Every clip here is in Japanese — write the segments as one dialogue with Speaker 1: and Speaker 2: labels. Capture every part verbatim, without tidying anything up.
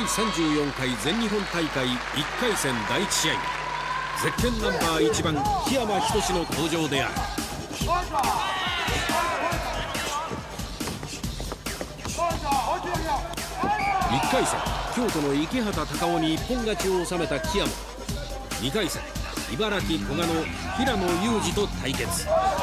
Speaker 1: だいさんじゅうよんかい全日本大会いっかい戦だいいち試合、ゼッケンナンバーいちばん檜山仁の登場である。いっかい戦、京都の池畑隆夫に一本勝ちを収めた檜山。にかい戦、茨城古賀の平野裕二と対決。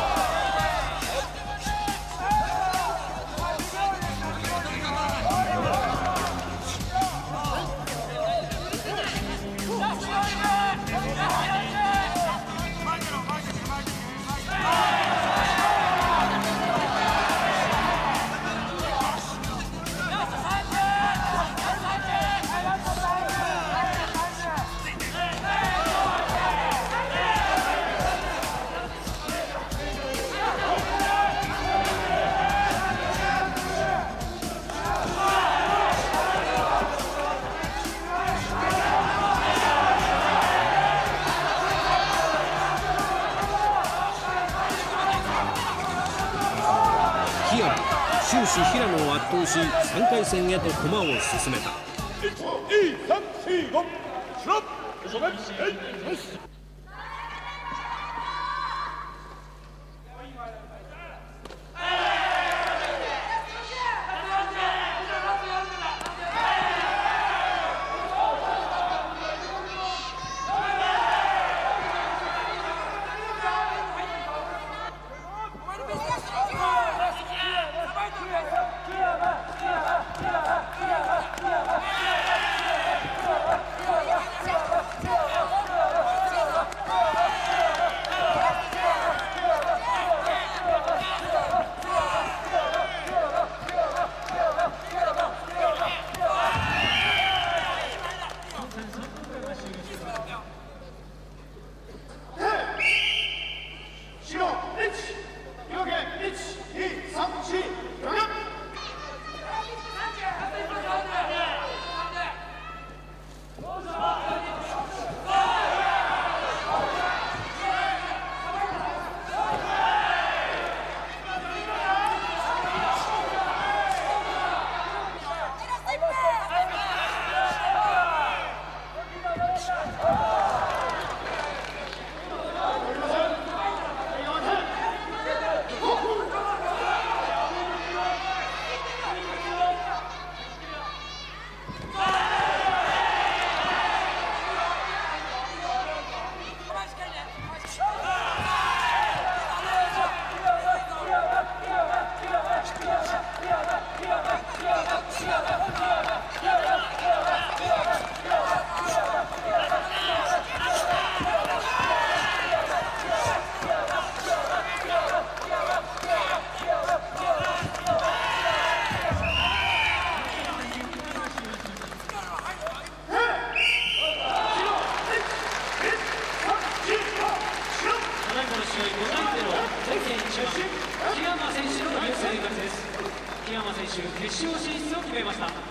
Speaker 1: 終始平野を圧倒しさんかい戦へと駒を進めた。
Speaker 2: 檜山選手の優勢勝ちです。檜山選手決勝進出を決めました。